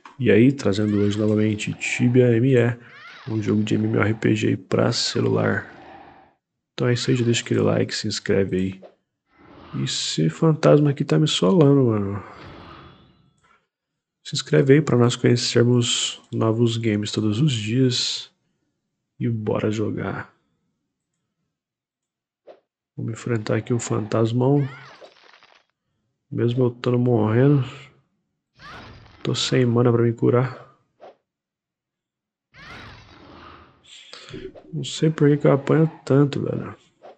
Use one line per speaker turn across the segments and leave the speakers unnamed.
E aí, trazendo hoje novamente Tibia ME, um jogo de MMORPG aí pra celular. Então é isso aí, já deixa aquele like, se inscreve aí. E esse fantasma aqui tá me solando, mano. Se inscreve aí pra nós conhecermos novos games todos os dias. E bora jogar. Vamos enfrentar aqui um fantasmão. Mesmo eu estando morrendo. Tô sem mana pra me curar. Não sei por que eu apanho tanto, velho.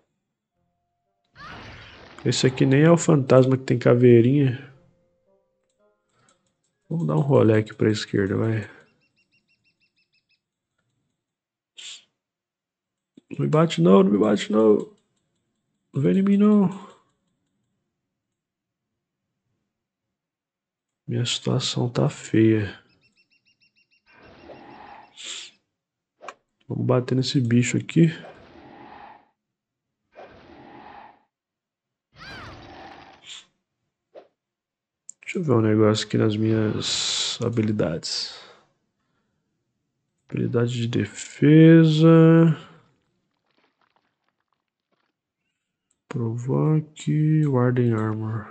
Esse aqui nem é o fantasma que tem caveirinha. Vamos dar um rolê aqui pra esquerda, vai. Não me bate não, não me bate não. Não vem em mim não. Minha situação tá feia. Vamos bater nesse bicho aqui. Deixa eu ver um negócio aqui nas minhas habilidades. Habilidade de defesa. Provoke. Warden Armor.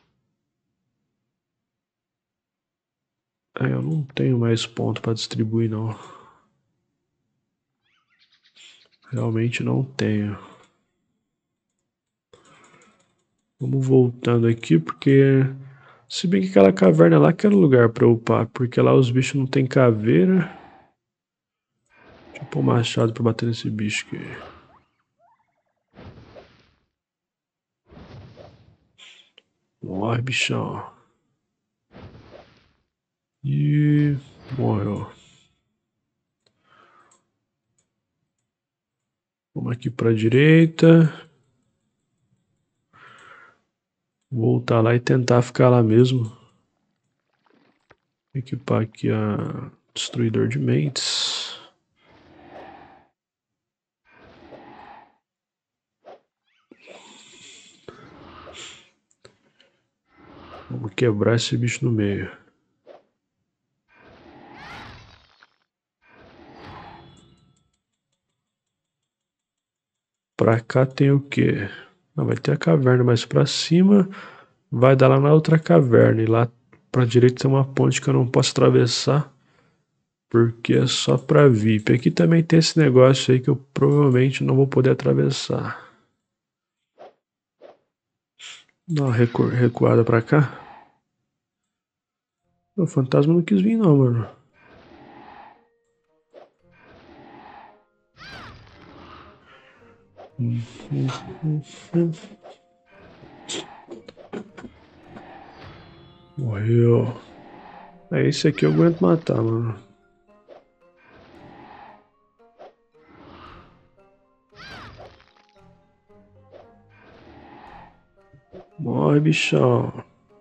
É, eu não tenho mais ponto pra distribuir não. Realmente não tenho. Vamos voltando aqui porque... Se bem que aquela caverna lá que era o lugar pra upar. Porque lá os bichos não tem caveira. Deixa eu pôr o machado pra bater nesse bicho aqui. Morre, bichão. E morreu. Vamos aqui pra direita. Voltar lá e tentar ficar lá mesmo. Equipar aqui a Destruidor de Mentes. Vamos quebrar esse bicho no meio. Pra cá tem o quê? Não, vai ter a caverna mais pra cima. Vai dar lá na outra caverna. E lá pra direita tem uma ponte que eu não posso atravessar. Porque é só pra VIP. Aqui também tem esse negócio aí que eu provavelmente não vou poder atravessar. Dá uma recuada pra cá. O fantasma não quis vir não, mano. Morreu. É, esse aqui eu aguento matar, mano. Morre, bichão.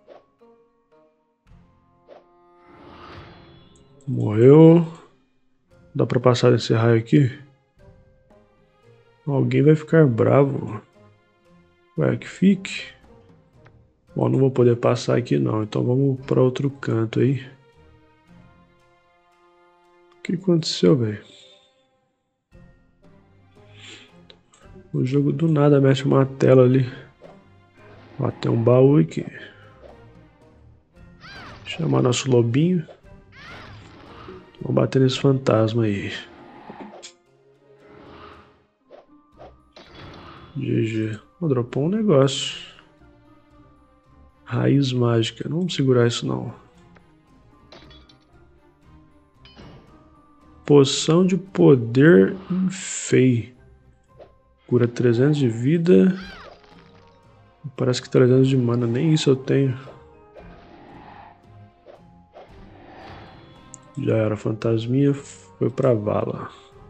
Morreu. Dá pra passar desse raio aqui? Alguém vai ficar bravo. Ué, que fique. Bom, não vou poder passar aqui não, então vamos pra outro canto aí. O que aconteceu, velho? O jogo do nada mexe uma tela ali. Ó, tem um baú aqui. Chamar nosso lobinho. Vamos bater nesse fantasma aí. GG. Vou dropar um negócio. Raiz mágica. Não vamos segurar isso não. Poção de poder Fei. Cura 300 de vida. Parece que 300 de mana. Nem isso eu tenho. Já era. Fantasminha foi pra vala.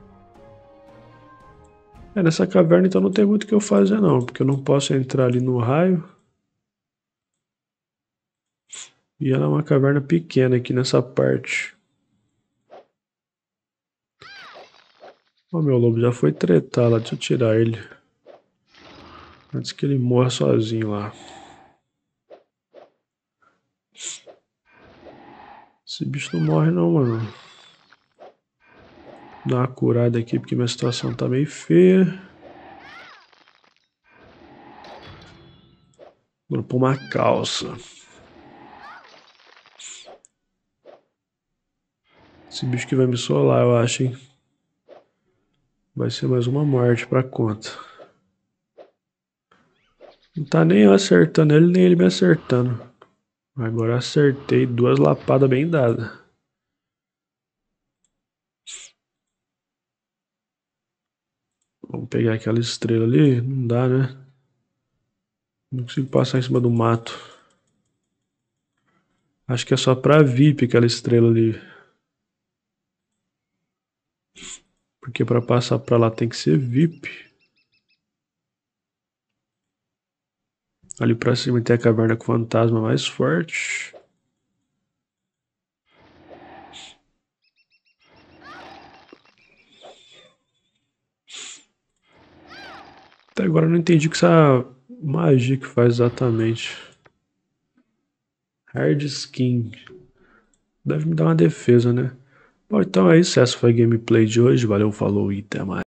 É, nessa caverna então não tem muito o que eu fazer não. Porque eu não posso entrar ali no raio. E ela é uma caverna pequena aqui nessa parte. Ó, meu lobo já foi tretar lá. Deixa eu tirar ele. Antes que ele morra sozinho lá. Esse bicho não morre não, mano. Dar uma curada aqui porque minha situação tá meio feia. Vou pôr uma calça. Esse bicho que vai me solar, eu acho, hein? Vai ser mais uma morte pra conta. Não tá nem eu acertando ele, nem ele me acertando. Agora acertei 2 lapadas bem dadas. Vamos pegar aquela estrela ali. Não dá, né? Não consigo passar em cima do mato. Acho que é só pra VIP aquela estrela ali. Porque pra passar pra lá tem que ser VIP. Ali pra cima tem a caverna com fantasma mais forte. Até agora eu não entendi o que essa magia que faz exatamente. Hard Skin. Deve me dar uma defesa, né? Bom, então é isso. Essa foi a gameplay de hoje. Valeu, falou e até mais.